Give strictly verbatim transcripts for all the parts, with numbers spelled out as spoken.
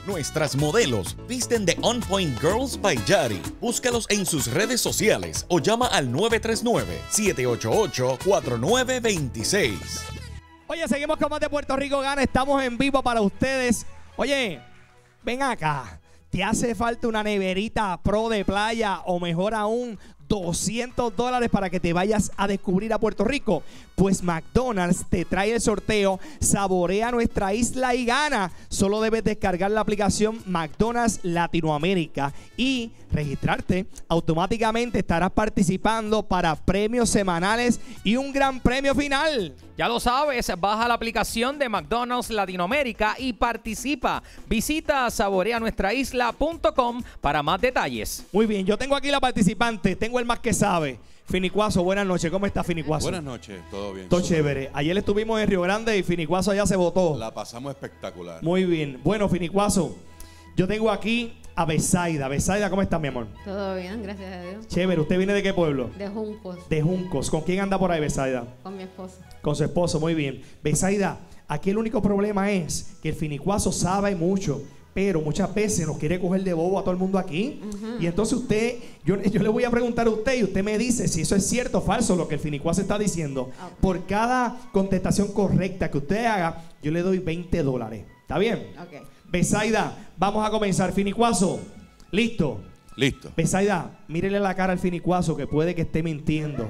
Nuestras modelos visten de On Point Girls by Yari. Búscalos en sus redes sociales o llama al nueve tres nueve, siete ocho ocho, cuatro nueve dos seis. Oye, seguimos con más de Puerto Rico Gana. Estamos en vivo para ustedes. Oye, ven acá. ¿Te hace falta una neverita pro de playa o mejor aún doscientos dólares para que te vayas a descubrir a Puerto Rico? Pues McDonald's te trae el sorteo Saborea Nuestra Isla y Gana. Solo debes descargar la aplicación McDonald's Latinoamérica y registrarte. Automáticamente estarás participando para premios semanales y un gran premio final. Ya lo sabes, baja la aplicación de McDonald's Latinoamérica y participa. Visita saborea nuestra isla punto com para más detalles. Muy bien, yo tengo aquí la participante, tengo el más que sabe. Finicuazo, buenas noches. ¿Cómo está Finicuazo? Buenas noches, todo bien. Todo chévere. Ayer estuvimos en Río Grande y Finicuazo allá se votó. La pasamos espectacular. Muy bien. Bueno, Finicuazo, yo tengo aquí a Besaida. Besaida, ¿cómo está, mi amor? Todo bien, gracias a Dios. Chévere. ¿Usted viene de qué pueblo? De Juncos. De Juncos. ¿Con quién anda por ahí, Besaida? Con mi esposo. Con su esposo, muy bien. Besaida, aquí el único problema es que el Finicuazo sabe mucho, pero muchas veces nos quiere coger de bobo a todo el mundo aquí. Uh-huh. Y entonces usted, yo, yo le voy a preguntar a usted y usted me dice si eso es cierto o falso lo que el Finicuazo está diciendo. Okay. Por cada contestación correcta que usted haga, yo le doy veinte dólares. ¿Está bien? Okay. Besaida, vamos a comenzar. Finicuazo, ¿listo? Listo. Besaida, mírele la cara al Finicuazo que puede que esté mintiendo.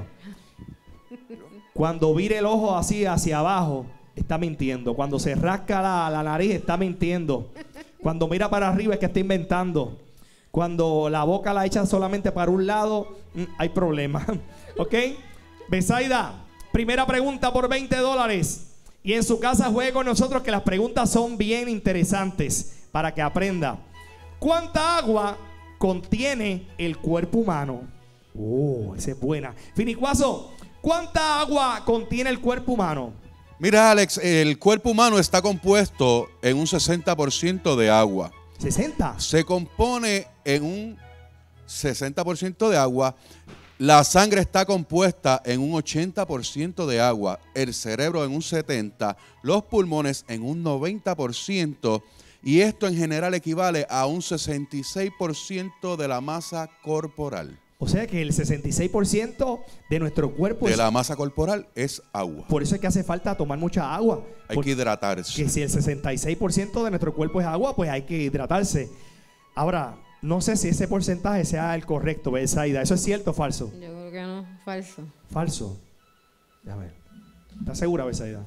Cuando vire el ojo así hacia abajo, está mintiendo. Cuando se rasca la, la nariz, está mintiendo. Cuando mira para arriba es que está inventando. Cuando la boca la echa solamente para un lado, mm, hay problema. ¿Ok? Besaida, primera pregunta por veinte dólares. Y en su casa juegue con nosotros que las preguntas son bien interesantes para que aprenda. ¿Cuánta agua contiene el cuerpo humano? Oh, esa es buena. Finicuazo, ¿cuánta agua contiene el cuerpo humano? Mira, Alex, el cuerpo humano está compuesto en un sesenta por ciento de agua. ¿sesenta? Se compone en un sesenta por ciento de agua. La sangre está compuesta en un ochenta por ciento de agua. El cerebro en un setenta por ciento. Los pulmones en un noventa por ciento. Y esto en general equivale a un sesenta y seis por ciento de la masa corporal. O sea que el sesenta y seis por ciento de nuestro cuerpo de es, la masa corporal es agua. Por eso es que hace falta tomar mucha agua. Hay que hidratarse. Que si el sesenta y seis por ciento de nuestro cuerpo es agua, pues hay que hidratarse. Ahora, no sé si ese porcentaje sea el correcto, Besaida. ¿Eso es cierto o falso? Yo creo que no, falso. Falso. Déjame ver. ¿Estás segura, Besaida?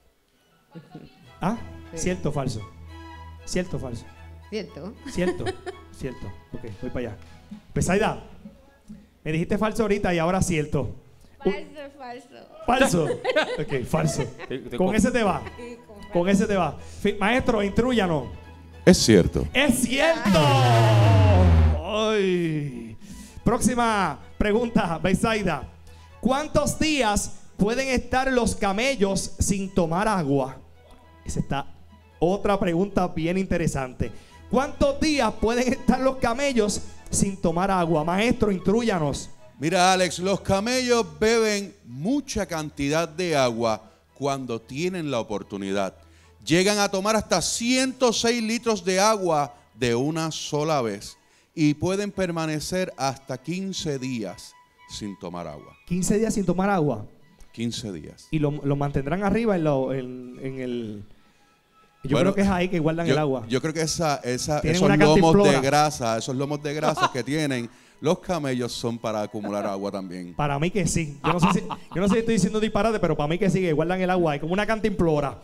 ¿Ah? Sí. ¿Cierto o falso? ¿Cierto o falso? Cierto. ¿Cierto? Cierto. Ok, voy para allá. Besaida, me dijiste falso ahorita y ahora cierto. Falso, falso. ¿Falso? Ok, falso. Con ese te va. Con ese te va. Maestro, intrúyanos. Es cierto. ¡Es cierto! Ay. Próxima pregunta, Besaida. ¿Cuántos días pueden estar los camellos sin tomar agua? Esa está otra pregunta bien interesante. ¿Cuántos días pueden estar los camellos sin tomar agua? Maestro, intrúyanos. Mira, Alex, los camellos beben mucha cantidad de agua cuando tienen la oportunidad. Llegan a tomar hasta ciento seis litros de agua de una sola vez y pueden permanecer hasta quince días sin tomar agua. ¿quince días sin tomar agua? quince días. ¿Y lo, lo mantendrán arriba en, lo, en, en el...? Yo bueno, creo que es ahí que guardan yo, el agua. Yo creo que esa, esa, esos una lomos de grasa, esos lomos de grasa que tienen los camellos son para acumular agua también. Para mí que sí. Yo no sé si, yo no sé si estoy diciendo disparate, pero para mí que sí, que guardan el agua. Hay como una cantimplora.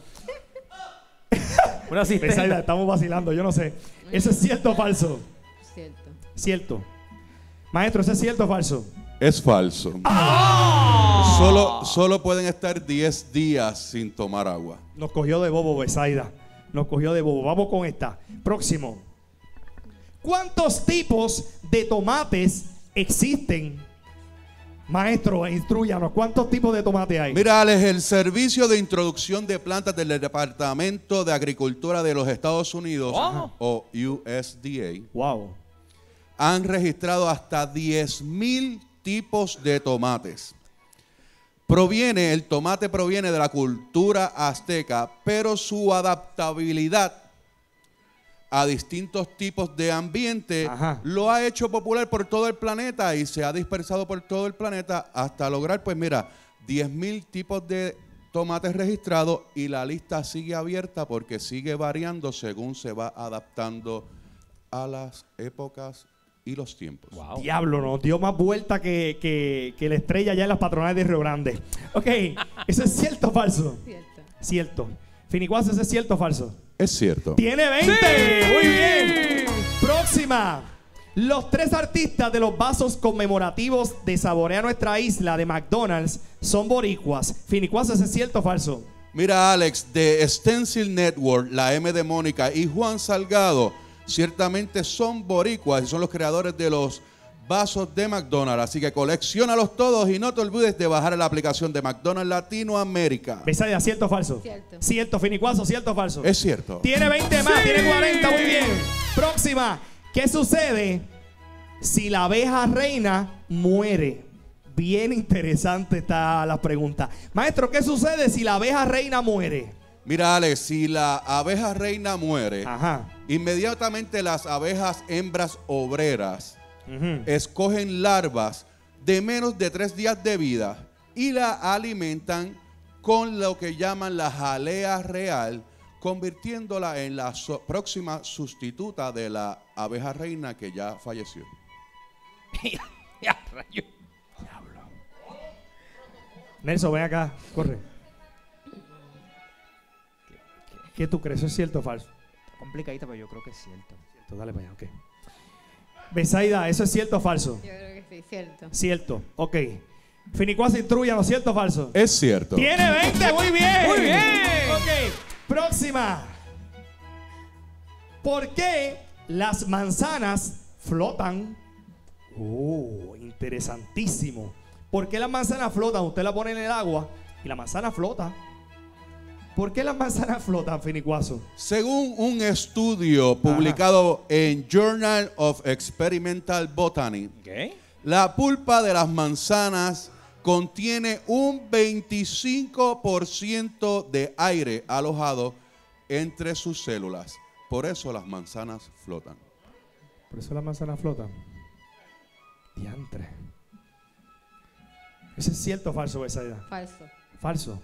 Una cisterna. Estamos vacilando, yo no sé. ¿Eso es cierto o falso? Cierto. Cierto. Maestro, ¿eso es cierto o falso? Es falso. ¡Oh! Solo, solo pueden estar diez días sin tomar agua. Nos cogió de bobo, Besaida. Nos cogió de bobo. Vamos con esta. Próximo. ¿Cuántos tipos de tomates existen? Maestro, instrúyanos. ¿Cuántos tipos de tomate hay? Mira, Alex, el Servicio de Introducción de Plantas del Departamento de Agricultura de los Estados Unidos, oh. o U S D A, wow, han registrado hasta diez mil tipos de tomates. Proviene, el tomate proviene de la cultura azteca, pero su adaptabilidad a distintos tipos de ambiente, Ajá. lo ha hecho popular por todo el planeta y se ha dispersado por todo el planeta hasta lograr, pues mira, diez mil tipos de tomates registrados y la lista sigue abierta porque sigue variando según se va adaptando a las épocas y los tiempos. Wow. Diablo, nos dio más vuelta que, que, que la estrella ya en las patronales de Río Grande. Ok, ¿eso es cierto o falso? Cierto. Cierto. Finicuas, ¿eso es cierto o falso? Es cierto. Tiene veinte. ¡Sí! Muy bien. Próxima. Los tres artistas de los vasos conmemorativos de Saborea Nuestra Isla de McDonald's son boricuas. Finicuas, ¿eso es cierto o falso? Mira, Alex, de Stencil Network, la M de Mónica y Juan Salgado, ciertamente son boricuas y son los creadores de los vasos de McDonald's. Así que colecciónalos todos y no te olvides de bajar la aplicación de McDonald's Latinoamérica. Besaida, ¿cierto o falso? Cierto. Cierto, Finicuazo, ¿cierto o falso? Es cierto. Tiene veinte más, tiene cuarenta, muy bien. Próxima. ¿Qué sucede si la abeja reina muere? Bien interesante está la pregunta. Maestro, ¿qué sucede si la abeja reina muere? Mira, Alex, si la abeja reina muere, Ajá. inmediatamente las abejas hembras obreras Ujú. escogen larvas de menos de tres días de vida y la alimentan con lo que llaman la jalea real, convirtiéndola en la so- próxima sustituta de la abeja reina que ya falleció. ya, ya, rayo. Nelson, ven acá, corre. ¿Qué tú crees? ¿Eso es cierto o falso? Complicadita, pero yo creo que es cierto. Cierto, dale para allá, ok. Besaida, ¿eso es cierto o falso? Yo creo que sí, cierto. Cierto, ok. Finicuas, intrúyanos, ¿cierto o falso? Es cierto. Tiene veinte, muy bien. Muy bien. Ok, próxima. ¿Por qué las manzanas flotan? Oh, interesantísimo. ¿Por qué las manzanas flotan? Usted la pone en el agua y la manzana flota. ¿Por qué las manzanas flotan, Finicuazo? Según un estudio publicado en Journal of Experimental Botany, Okay. la pulpa de las manzanas contiene un veinticinco por ciento de aire alojado entre sus células. Por eso las manzanas flotan. Por eso las manzanas flotan. Diantre. ¿Eso es cierto o falso, Besaida? Falso. Falso.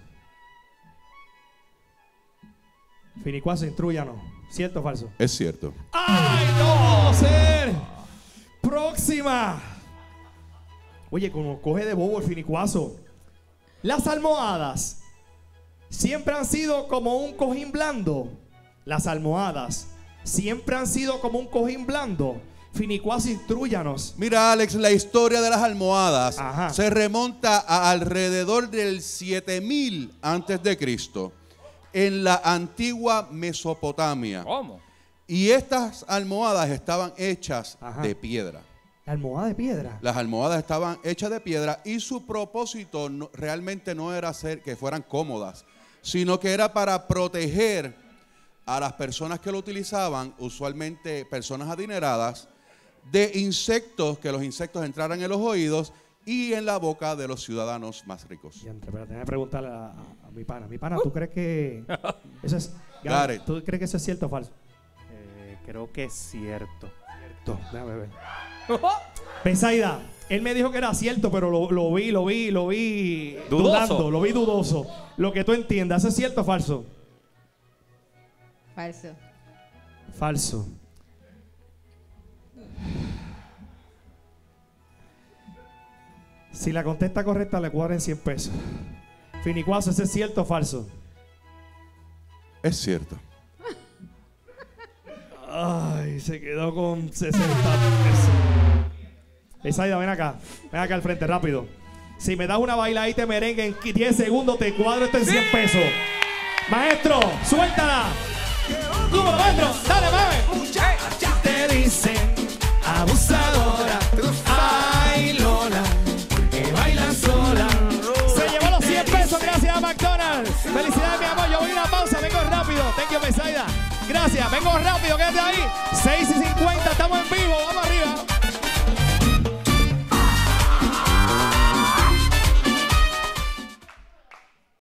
Finicuazo, intrúyanos. ¿Cierto o falso? Es cierto. ¡Ay, no! Ser. Próxima. Oye, como coge de bobo el Finicuazo. Las almohadas siempre han sido como un cojín blando. Las almohadas siempre han sido como un cojín blando. Finicuazo, intrúyanos. Mira, Alex, la historia de las almohadas Ajá. se remonta a alrededor del siete mil antes de Cristo en la antigua Mesopotamia. ¿Cómo? Y estas almohadas estaban hechas Ajá. de piedra. La almohada de piedra. Las almohadas estaban hechas de piedra y su propósito no- realmente no era hacer que fueran cómodas, sino que era para proteger a las personas que lo utilizaban, usualmente personas adineradas, de insectos, que los insectos entraran en los oídos y en la boca de los ciudadanos más ricos. Diantre, espérate, déjame preguntarle a, a mi pana. Mi pana, ¿tú crees que eso es... Got it. ¿Tú crees que eso es cierto o falso? Eh, creo que es cierto. Cierto. Déjame ver. Besaida, él me dijo que era cierto, pero lo, lo vi, lo vi, lo vi Dudoso. dudando, lo vi dudoso. Lo que tú entiendas, ¿eso es cierto o falso? Falso. Falso. Si la contesta correcta, le cuadren cien pesos. Finicuazo, ¿eso es cierto o falso? Es cierto. Ay, se quedó con sesenta pesos. Besaida, ven acá. Ven acá al frente, rápido. Si me das una bailadita de merengue en diez segundos, te cuadro esto en cien pesos. Maestro, suéltala. Súbelo, maestro. Dale, mame. Muchachas te dicen abusadora. Ay, Lola, que baila sola. Se llevó los cien pesos gracias a McDonald's. Felicidades, mi amor. Yo voy a una pausa. Vengo rápido. Thank you, Besaida. Gracias. Vengo rápido. Quédate ahí. seis y cincuenta. Estamos en vivo. Vamos arriba.